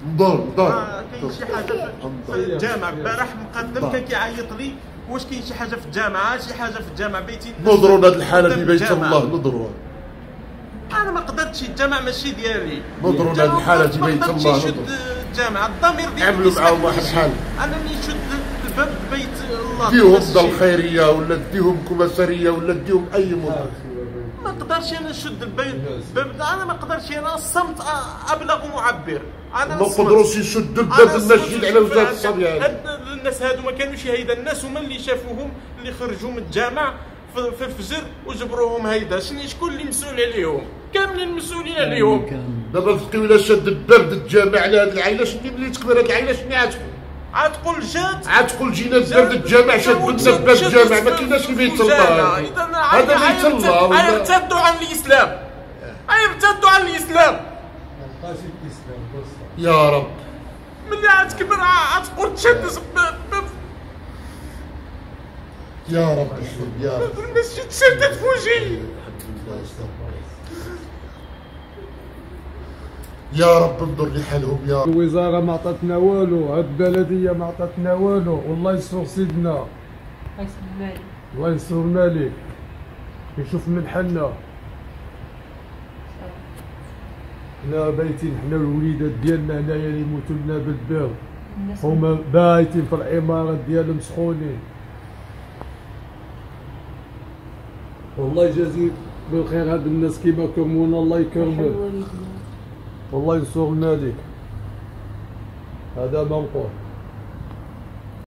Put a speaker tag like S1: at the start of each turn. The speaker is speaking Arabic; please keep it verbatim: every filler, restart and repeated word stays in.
S1: نضر نضر
S2: كاين شي حاجه في الجامع. البارح مقدم كان كيعيط لي واش كاين شي حاجه في الجامعه، شي حاجه في الجامع بيتي.
S1: نضروا هذه الحاله في بيت الله، نضروا.
S2: انا ما قدرتش، الجامع ماشي ديالي.
S1: نضروا هذه الحاله في بيت الله،
S2: نشد الجامع، الضمير ديالي
S1: عملوا معاهم واحد الحال.
S2: انا ملي نشد الباب بيت الله
S1: ديهم دار الخيريه ولا ديهم كومساريه ولا ديهم اي موضوع.
S2: ما نقدرش انا نشد البيت باب، انا ما نقدرش، انا الصمت ابلغ معبر. انا
S1: ما قدروش يشدوا الباب المسجد على وجه الصبيان.
S2: الناس هادو ما كانوش هيدا، الناس هما اللي شافوهم اللي خرجوا من الجامع في الفجر وجبروهم هيدا. شنو شكون اللي مسؤول عليهم؟ كاملين مسؤولين عليهم.
S1: دابا فقيو الا شد الباب د الجامع على هاد العائله، شنو ملي تكبر هاد العائله شنو عتقول؟
S2: عتقول جات،
S1: عتقول جينا الباب د الجامع شدنا باب الجامع، ما كايناش في بيت الله. هذا بيت الله.
S2: غيرتدوا عن الاسلام، غيرتدوا عن الاسلام.
S1: يا رب
S2: ملي عتكبر عتقول تشد باب.
S1: يا رب احفظ يا رب.
S2: الناس تشدت في وجهي.
S1: يا رب انظر لحالهم يا رب.
S3: الوزاره ما عطاتنا والو، هاد البلديه ما عطاتنا والو، والله يستر سيدنا.
S4: الله يستر المالك.
S3: الله يستر المالك يشوف من حالنا. حنا بايتين، حنا الوليدات ديالنا هنايا اللي يموتوا لنا بالبرد، هما بايتين في العمارات ديالهم سخونين. والله يجازيك بالخير هاد الناس كيما كرمونا، الله يكرمك. والله ينصر الملك. هذا ما نقول.